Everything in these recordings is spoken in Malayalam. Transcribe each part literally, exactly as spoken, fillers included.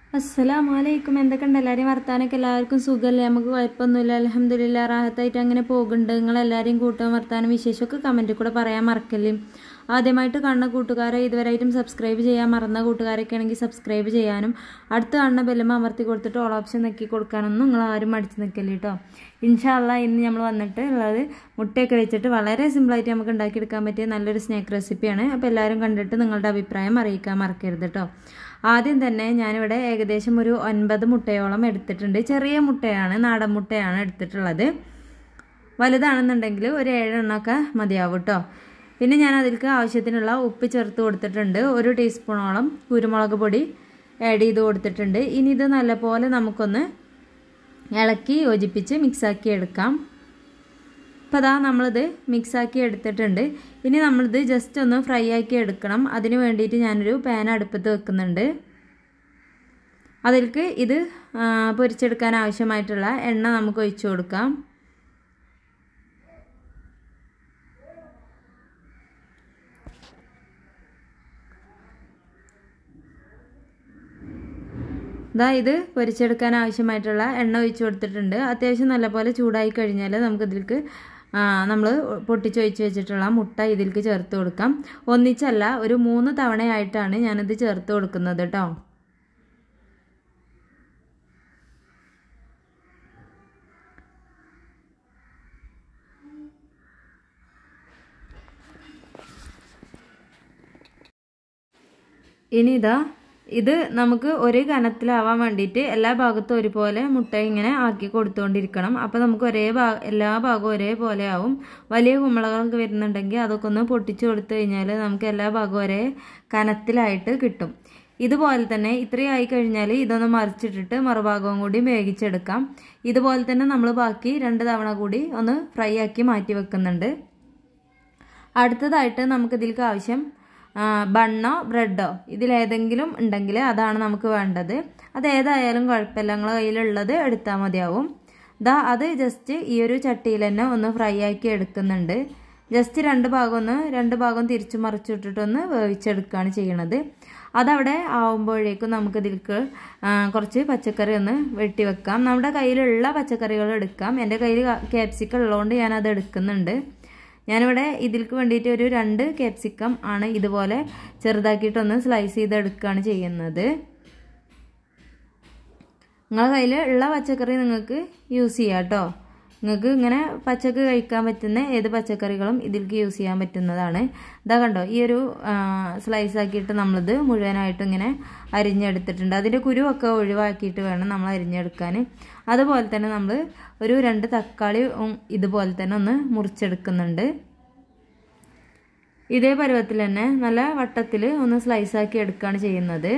അസ്സലാമലൈക്കും. എന്തൊക്കെയുണ്ട് എല്ലാവരെയും വർത്താനൊക്കെ? എല്ലാവർക്കും സുഖമല്ലേ? നമുക്ക് കുഴപ്പമൊന്നുമില്ല, അൽഹംദുലില്ലാ, റാഹത്തായിട്ട് അങ്ങനെ പോകുന്നുണ്ട്. നിങ്ങളെല്ലാവരെയും കൂട്ടാൻ വർത്താനം വിശേഷമൊക്കെ കമൻറ്റിൽ കൂടെ പറയാൻ മറക്കല്ലേ. ആദ്യമായിട്ട് കാണുന്ന കൂട്ടുകാരെ, ഇതുവരെയായിട്ടും സബ്സ്ക്രൈബ് ചെയ്യാൻ മറന്ന കൂട്ടുകാരൊക്കെ ആണെങ്കിൽ സബ്സ്ക്രൈബ് ചെയ്യാനും അടുത്ത് കാണുന്ന ബെല്ലുമ്മ അമർത്തി കൊടുത്തിട്ട് ഓൾ ഓപ്ഷൻ നെക്കി കൊടുക്കാനൊന്നും നിങ്ങൾ ആരും മടിച്ച് നിൽക്കല്ലേ കേട്ടോ. ഇൻഷാ അല്ലാഹ് ഇന്ന് നമ്മൾ വന്നിട്ട് ഉള്ളത് മുട്ടയൊക്കെ വെച്ചിട്ട് വളരെ സിമ്പിളായിട്ട് നമുക്ക് ഉണ്ടാക്കിയെടുക്കാൻ പറ്റിയ നല്ലൊരു സ്നാക്ക് റെസിപ്പിയാണ്. അപ്പോൾ എല്ലാവരും കണ്ടിട്ട് നിങ്ങളുടെ അഭിപ്രായം അറിയിക്കാൻ മറക്കരുത് കേട്ടോ. ആദ്യം തന്നെ ഞാനിവിടെ ഏകദേശം ഒരു ഒൻപത് മുട്ടയോളം എടുത്തിട്ടുണ്ട്. ചെറിയ മുട്ടയാണ്, നാടൻ മുട്ടയാണ് എടുത്തിട്ടുള്ളത്. വലുതാണെന്നുണ്ടെങ്കിൽ ഒരു ഏഴെണ്ണമൊക്കെ മതിയാവും കേട്ടോ. പിന്നെ ഞാൻ അതിലേക്ക് ആവശ്യത്തിനുള്ള ഉപ്പ് ചേർത്ത് കൊടുത്തിട്ടുണ്ട്. ഒരു ടീസ്പൂണോളം കുരുമുളക് പൊടി ആഡ് ചെയ്ത് കൊടുത്തിട്ടുണ്ട്. ഇനി ഇത് നല്ലപോലെ നമുക്കൊന്ന് ഇളക്കി യോജിപ്പിച്ച് മിക്സാക്കി എടുക്കാം. അപ്പോൾ അതാ നമ്മളിത് മിക്സാക്കി എടുത്തിട്ടുണ്ട്. ഇനി നമ്മളിത് ജസ്റ്റ് ഒന്ന് ഫ്രൈ ആക്കി എടുക്കണം. അതിന് വേണ്ടിയിട്ട് ഞാനൊരു പാൻ അടുപ്പത്ത് വെക്കുന്നുണ്ട്. അതിലേക്ക് ഇത് പൊരിച്ചെടുക്കാൻ ആവശ്യമായിട്ടുള്ള എണ്ണ നമുക്ക് ഒഴിച്ചു കൊടുക്കാം. ഇതാ ഇത് പൊരിച്ചെടുക്കാൻ ആവശ്യമായിട്ടുള്ള എണ്ണ ഒഴിച്ചു കൊടുത്തിട്ടുണ്ട്. അത്യാവശ്യം നല്ലപോലെ ചൂടായി കഴിഞ്ഞാൽ നമുക്കിതിലേക്ക് നമ്മൾ പൊട്ടിച്ചൊഴിച്ച് വെച്ചിട്ടുള്ള മുട്ട ഇതിലേക്ക് ചേർത്ത് കൊടുക്കാം. ഒന്നിച്ചല്ല, ഒരു മൂന്ന് തവണയായിട്ടാണ് ഞാനിത് ചേർത്ത് കൊടുക്കുന്നത് കേട്ടോ. ഇനി ഇതാ ഇത് നമുക്ക് ഒരു കനത്തിലാവാൻ വേണ്ടിയിട്ട് എല്ലാ ഭാഗത്തും ഒരുപോലെ മുട്ട ഇങ്ങനെ ആക്കി കൊടുത്തുകൊണ്ടിരിക്കണം. അപ്പോൾ നമുക്ക് ഒരേ ഭാഗ എല്ലാ ഭാഗവും ഒരേപോലെ ആവും. വലിയ കുമ്പളകളൊക്കെ വരുന്നുണ്ടെങ്കിൽ അതൊക്കെ ഒന്ന് പൊട്ടിച്ചു കൊടുത്തു കഴിഞ്ഞാൽ നമുക്ക് എല്ലാ ഭാഗവും ഒരേ കനത്തിലായിട്ട് കിട്ടും. ഇതുപോലെ തന്നെ ഇത്രയും ആയി കഴിഞ്ഞാൽ ഇതൊന്ന് മറിച്ചിട്ടിട്ട് മറുഭാഗവും കൂടി വേവിച്ചെടുക്കാം. ഇതുപോലെ തന്നെ നമ്മൾ ബാക്കി രണ്ട് തവണ കൂടി ഒന്ന് ഫ്രൈ ആക്കി മാറ്റി വെക്കുന്നുണ്ട്. അടുത്തതായിട്ട് നമുക്കിതിലേക്ക് ആവശ്യം ബണ്ണോ ബ്രെഡോ ഇതിലേതെങ്കിലും ഉണ്ടെങ്കിൽ അതാണ് നമുക്ക് വേണ്ടത്. അത് ഏതായാലും കുഴപ്പമില്ല, നിങ്ങളുടെ കയ്യിലുള്ളത് എടുത്താൽ മതിയാവും. ദാ അത് ജസ്റ്റ് ഈ ഒരു ചട്ടിയിൽ തന്നെ ഒന്ന് ഫ്രൈ ആക്കി എടുക്കുന്നുണ്ട്. ജസ്റ്റ് രണ്ട് ഭാഗം ഒന്ന് രണ്ട് ഭാഗം തിരിച്ചു മറിച്ചിട്ടിട്ടൊന്ന് വേവിച്ചെടുക്കുകയാണ് ചെയ്യണത്. അതവിടെ ആവുമ്പോഴേക്കും നമുക്കിതിലേക്ക് കുറച്ച് പച്ചക്കറി ഒന്ന് വെട്ടി വെക്കാം. നമ്മുടെ കയ്യിലുള്ള പച്ചക്കറികൾ എടുക്കാം. എൻ്റെ കയ്യിൽ ക്യാപ്സിക്കം ഉള്ളതുകൊണ്ട് ഞാനത് എടുക്കുന്നുണ്ട്. ഞാനിവിടെ ഇതിലേക്ക് വേണ്ടിയിട്ട് ഒരു രണ്ട് ക്യാപ്സിക്കം ആണ് ഇതുപോലെ ചെറുതാക്കിയിട്ടൊന്ന് സ്ലൈസ് ചെയ്തെടുക്കുകയാണ് ചെയ്യുന്നത്. നിങ്ങളുടെ കയ്യിൽ ഉള്ള പച്ചക്കറി നിങ്ങൾക്ക് യൂസ് ചെയ്യാം കേട്ടോ. നിങ്ങൾക്ക് ഇങ്ങനെ പച്ചക്ക് കഴിക്കാൻ പറ്റുന്ന ഏത് പച്ചക്കറികളും ഇതിലേക്ക് യൂസ് ചെയ്യാൻ പറ്റുന്നതാണ്. ഇതാ കണ്ടോ, ഈ ഒരു സ്ലൈസ് ആക്കിയിട്ട് നമ്മളിത് മുഴുവനായിട്ട് ഇങ്ങനെ അരിഞ്ഞെടുത്തിട്ടുണ്ട്. അതിൻ്റെ കുരുവൊക്കെ ഒഴിവാക്കിയിട്ട് വേണം നമ്മൾ അരിഞ്ഞെടുക്കാൻ. അതുപോലെ തന്നെ നമ്മൾ ഒരു രണ്ട് തക്കാളി ഇതുപോലെ തന്നെ ഒന്ന് മുറിച്ചെടുക്കുന്നുണ്ട്. ഇതേ പരുവത്തിൽ തന്നെ നല്ല വട്ടത്തിൽ ഒന്ന് സ്ലൈസ് ആക്കി എടുക്കുകയാണ് ചെയ്യുന്നത്.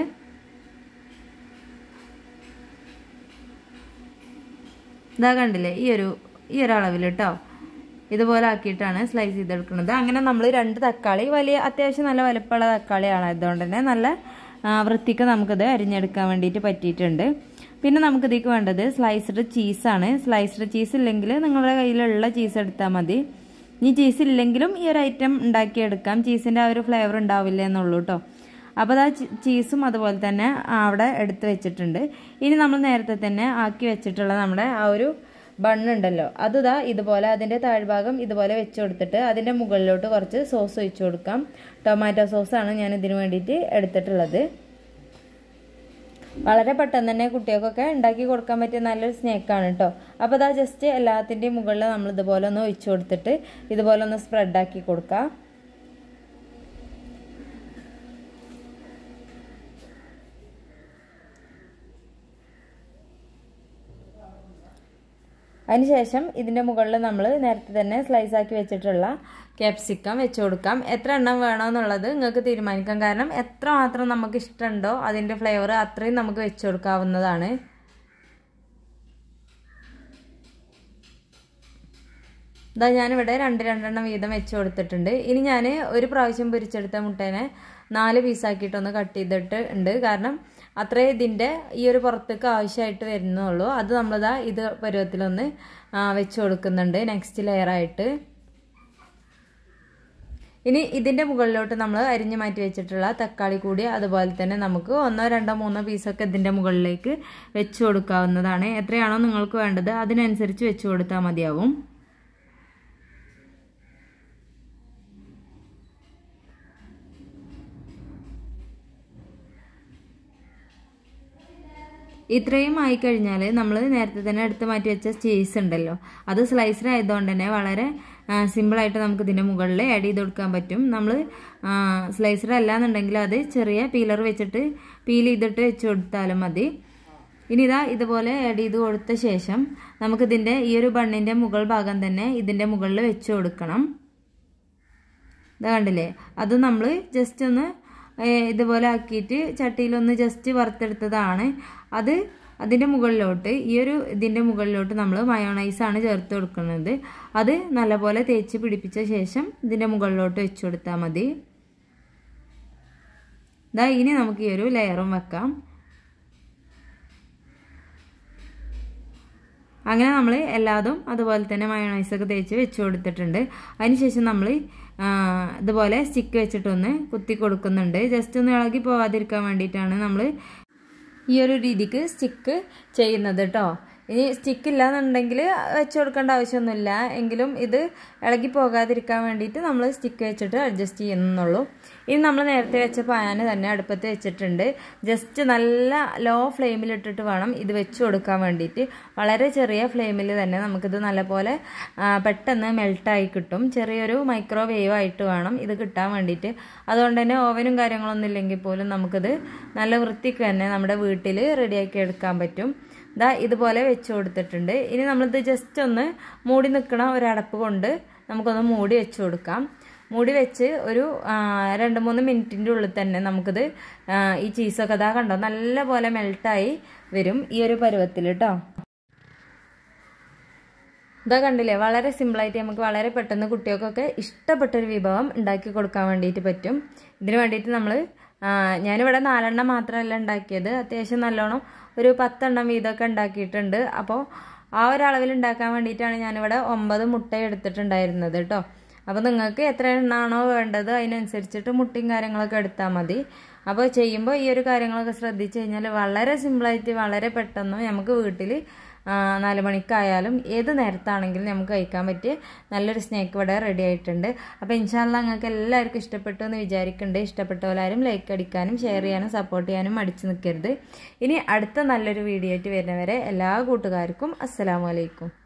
ഇതാ കണ്ടില്ലേ, ഈ ഒരു ഈ ഒരളവിൽ കേട്ടോ, ഇതുപോലെ ആക്കിയിട്ടാണ് സ്ലൈസ് ചെയ്തെടുക്കുന്നത്. അങ്ങനെ നമ്മൾ രണ്ട് തക്കാളി, വലിയ അത്യാവശ്യം നല്ല വലുപ്പമുള്ള തക്കാളിയാണ്, അതുകൊണ്ട് തന്നെ നല്ല വൃത്തിക്ക് നമുക്കിത് അരിഞ്ഞെടുക്കാൻ വേണ്ടിയിട്ട് പറ്റിയിട്ടുണ്ട്. പിന്നെ നമുക്കിതിലേക്ക് വേണ്ടത് സ്ലൈസ്ഡ് ചീസാണ്. സ്ലൈസ്ഡ് ചീസ് ഇല്ലെങ്കിൽ നിങ്ങളുടെ കയ്യിലുള്ള ചീസ് എടുത്താൽ മതി. ഇനി ചീസ് ഇല്ലെങ്കിലും ഈ ഒരു ഐറ്റം ഉണ്ടാക്കിയെടുക്കാം. ചീസിൻ്റെ ആ ഒരു ഫ്ലേവർ ഉണ്ടാവില്ല എന്നുള്ളൂ കേട്ടോ. അപ്പോൾ ആ ചീസും അതുപോലെ തന്നെ അവിടെ എടുത്ത് വെച്ചിട്ടുണ്ട്. ഇനി നമ്മൾ നേരത്തെ തന്നെ ആക്കി വെച്ചിട്ടുള്ള നമ്മുടെ ആ ഒരു ബണ്ണുണ്ടല്ലോ, അത് ഇതാ ഇതുപോലെ അതിൻ്റെ താഴ്ഭാഗം ഇതുപോലെ വെച്ച് കൊടുത്തിട്ട് അതിൻ്റെ മുകളിലോട്ട് കുറച്ച് സോസ് ഒഴിച്ചു കൊടുക്കാം. ടൊമാറ്റോ സോസാണ് ഞാൻ ഇതിന് വേണ്ടിയിട്ട് എടുത്തിട്ടുള്ളത്. വളരെ പെട്ടെന്ന് തന്നെ കുട്ടികൾക്കൊക്കെ ഉണ്ടാക്കി കൊടുക്കാൻ പറ്റിയ നല്ലൊരു സ്നാക്കാണ് കേട്ടോ. അപ്പോൾ അതാ ജസ്റ്റ് എല്ലാത്തിൻ്റെയും മുകളിൽ നമ്മൾ ഇതുപോലെ ഒന്ന് ഒഴിച്ചു കൊടുത്തിട്ട് ഇതുപോലെ ഒന്ന് സ്പ്രെഡാക്കി കൊടുക്കാം. അതിനുശേഷം ഇതിൻ്റെ മുകളിൽ നമ്മൾ നേരത്തെ തന്നെ സ്ലൈസ് ആക്കി വെച്ചിട്ടുള്ള ക്യാപ്സിക്കം വെച്ച് കൊടുക്കാം. എത്ര എണ്ണം വേണമെന്നുള്ളത് നിങ്ങൾക്ക് തീരുമാനിക്കാം. കാരണം എത്ര മാത്രം നമുക്ക് ഇഷ്ടമുണ്ടോ അതിൻ്റെ ഫ്ലേവർ അത്രയും നമുക്ക് വെച്ച് കൊടുക്കാവുന്നതാണ്. ഇതാ ഞാനിവിടെ രണ്ട് രണ്ടെണ്ണം വീതം വെച്ച് കൊടുത്തിട്ടുണ്ട്. ഇനി ഞാൻ ഒരു പ്രാവശ്യം പൊരിച്ചെടുത്ത മുട്ടേനെ നാല് പീസാക്കിയിട്ടൊന്ന് കട്ട് ചെയ്തിട്ട് ഉണ്ട്. കാരണം അത്രേ ഇതിൻ്റെ ഈ ഒരു പുറത്തേക്ക് ആവശ്യമായിട്ട് വരുന്നുള്ളൂ. അത് നമ്മളിതാ ഇത് പരുവത്തിലൊന്ന് വെച്ച് കൊടുക്കുന്നുണ്ട് നെക്സ്റ്റ് ലെയറായിട്ട്. ഇനി ഇതിൻ്റെ മുകളിലോട്ട് നമ്മൾ അരിഞ്ഞു മാറ്റി വെച്ചിട്ടുള്ള തക്കാളി കൂടി അതുപോലെ തന്നെ നമുക്ക് ഒന്നോ രണ്ടോ മൂന്നോ പീസൊക്കെ ഇതിൻ്റെ മുകളിലേക്ക് വെച്ച് കൊടുക്കാവുന്നതാണ്. എത്രയാണോ നിങ്ങൾക്ക് വേണ്ടത് അതിനനുസരിച്ച് വെച്ച് കൊടുത്താൽ മതിയാവും. ഇത്രയും ആയിക്കഴിഞ്ഞാൽ നമ്മൾ നേരത്തെ തന്നെ എടുത്ത് മാറ്റി വെച്ച ചീസ് ഉണ്ടല്ലോ, അത് സ്ലൈസർ ആയതുകൊണ്ട് തന്നെ വളരെ സിമ്പിളായിട്ട് നമുക്ക് ഇതിൻ്റെ മുകളിൽ ആഡ് ചെയ്ത് കൊടുക്കാൻ പറ്റും. നമ്മൾ സ്ലൈസർ അല്ലാന്നുണ്ടെങ്കിൽ അത് ചെറിയ പീലർ വെച്ചിട്ട് പീൽ ചെയ്തിട്ട് വെച്ച് കൊടുത്താലും മതി. ഇനി ഇതാ ഇതുപോലെ ആഡ് ചെയ്ത് കൊടുത്ത ശേഷം നമുക്കിതിൻ്റെ ഈ ഒരു ബണ്ണിൻ്റെ മുകൾ ഭാഗം തന്നെ ഇതിൻ്റെ മുകളിൽ വെച്ച് കൊടുക്കണം. ഇതാ കണ്ടില്ലേ, അത് നമ്മൾ ജസ്റ്റ് ഒന്ന് ഇതുപോലെ ആക്കിയിട്ട് ചട്ടിയിലൊന്ന് ജസ്റ്റ് വറുത്തെടുത്തതാണ്. അത് അതിൻ്റെ മുകളിലോട്ട് ഈ ഒരു ഇതിൻ്റെ മുകളിലോട്ട് നമ്മൾ മയോണൈസാണ് ചേർത്ത് കൊടുക്കുന്നത്. അത് നല്ലപോലെ തേച്ച് പിടിപ്പിച്ച ശേഷം ഇതിൻ്റെ മുകളിലോട്ട് വെച്ച് കൊടുത്താൽ മതി. ഇതാ ഇനി നമുക്ക് ഈ ഒരു ലെയറും വെക്കാം. അങ്ങനെ നമ്മൾ എല്ലാതും അതുപോലെ തന്നെ മയോണൈസൊക്കെ തേച്ച് വെച്ച് കൊടുത്തിട്ടുണ്ട്. അതിനുശേഷം നമ്മൾ ഇതുപോലെ സ്റ്റിക്ക് വെച്ചിട്ടൊന്ന് കുത്തി കൊടുക്കുന്നുണ്ട്. ജസ്റ്റ് ഒന്ന് ഇളകി പോവാതിരിക്കാൻ വേണ്ടിയിട്ടാണ് നമ്മൾ ഈ ഒരു രീതിക്ക് സ്റ്റിക്ക് ചെയ്യുന്നത് കേട്ടോ. ഇനി സ്റ്റിക്ക് ഇല്ലാന്നുണ്ടെങ്കിൽ വെച്ച് കൊടുക്കേണ്ട ആവശ്യമൊന്നുമില്ല, എങ്കിലും ഇത് ഇളകി പോകാതിരിക്കാൻ വേണ്ടിയിട്ട് നമ്മൾ സ്റ്റിക്ക് വെച്ചിട്ട് അഡ്ജസ്റ്റ് ചെയ്യുന്നുള്ളൂ. ഇനി നമ്മൾ നേരത്തെ വെച്ച പാന് തന്നെ അടുപ്പത്ത് വെച്ചിട്ടുണ്ട്. ജസ്റ്റ് നല്ല ലോ ഫ്ലെയിമിലിട്ടിട്ട് വേണം ഇത് വെച്ച് കൊടുക്കാൻ വേണ്ടിയിട്ട്. വളരെ ചെറിയ ഫ്ലെയിമിൽ തന്നെ നമുക്കിത് നല്ലപോലെ പെട്ടെന്ന് മെൽട്ടായി കിട്ടും. ചെറിയൊരു മൈക്രോവേവ് ആയിട്ട് വേണം ഇത് കിട്ടാൻ വേണ്ടിയിട്ട്. അതുകൊണ്ട് തന്നെ ഓവനും കാര്യങ്ങളൊന്നും ഇല്ലെങ്കിൽ പോലും നമുക്കിത് നല്ല വൃത്തിക്ക് തന്നെ നമ്മുടെ വീട്ടിൽ റെഡിയാക്കി എടുക്കാൻ പറ്റും. ഇതാ ഇതുപോലെ വെച്ച് കൊടുത്തിട്ടുണ്ട്. ഇനി നമ്മളിത് ജസ്റ്റ് ഒന്ന് മൂടി നിൽക്കണ ഒരടപ്പ് കൊണ്ട് നമുക്കൊന്ന് മൂടി വെച്ച് കൊടുക്കാം. മൂടി വെച്ച് ഒരു രണ്ട് മൂന്ന് മിനിറ്റിൻ്റെ ഉള്ളിൽ തന്നെ നമുക്കിത് ഈ ചീസൊക്കെ ഇതാ കണ്ടോ നല്ല പോലെ മെൽട്ടായി വരും ഈ ഒരു പരുവത്തിൽ കേട്ടോ. ഇതാ കണ്ടില്ലേ, വളരെ സിമ്പിളായിട്ട് നമുക്ക് വളരെ പെട്ടെന്ന് കുട്ടികൾക്കൊക്കെ ഇഷ്ടപ്പെട്ടൊരു വിഭവം ഉണ്ടാക്കി കൊടുക്കാൻ വേണ്ടിയിട്ട് പറ്റും. ഇതിന് വേണ്ടിയിട്ട് നമ്മൾ ഞാനിവിടെ നാലെണ്ണം മാത്രമല്ല ഉണ്ടാക്കിയത്, അത്യാവശ്യം നല്ലോണം ഒരു പത്തെണ്ണം വീതമൊക്കെ ഉണ്ടാക്കിയിട്ടുണ്ട്. അപ്പോൾ ആ ഒരളവിൽ ഉണ്ടാക്കാൻ വേണ്ടിയിട്ടാണ് ഞാനിവിടെ ഒമ്പത് മുട്ട എടുത്തിട്ടുണ്ടായിരുന്നത് കേട്ടോ. അപ്പോൾ നിങ്ങൾക്ക് എത്ര എണ്ണമാണോ വേണ്ടത് അതിനനുസരിച്ചിട്ട് മുട്ടയും കാര്യങ്ങളൊക്കെ എടുത്താൽ മതി. അപ്പോൾ ചെയ്യുമ്പോൾ ഈ ഒരു കാര്യങ്ങളൊക്കെ ശ്രദ്ധിച്ചു കഴിഞ്ഞാൽ വളരെ സിമ്പിളായിട്ട് വളരെ പെട്ടെന്ന് നമുക്ക് വീട്ടിൽ നാല് മണിക്കായാലും ഏത് നേരത്താണെങ്കിലും നമുക്ക് കഴിക്കാൻ പറ്റിയ നല്ലൊരു സ്നാക്ക് ഇവിടെ റെഡി ആയിട്ടുണ്ട്. അപ്പോൾ ഇൻഷാല്ലാ നിങ്ങൾക്ക് എല്ലാവർക്കും ഇഷ്ടപ്പെട്ടു എന്ന് വിചാരിക്കുന്നുണ്ട്. ഇഷ്ടപ്പെട്ടവരാരും ലൈക്ക് അടിക്കാനും ഷെയർ ചെയ്യാനും സപ്പോർട്ട് ചെയ്യാനും മടിച്ചു നിൽക്കരുത്. ഇനി അടുത്ത നല്ലൊരു വീഡിയോ ആയിട്ട് വരുന്നവരെ എല്ലാ കൂട്ടുകാർക്കും അസ്സലാമു അലൈക്കും.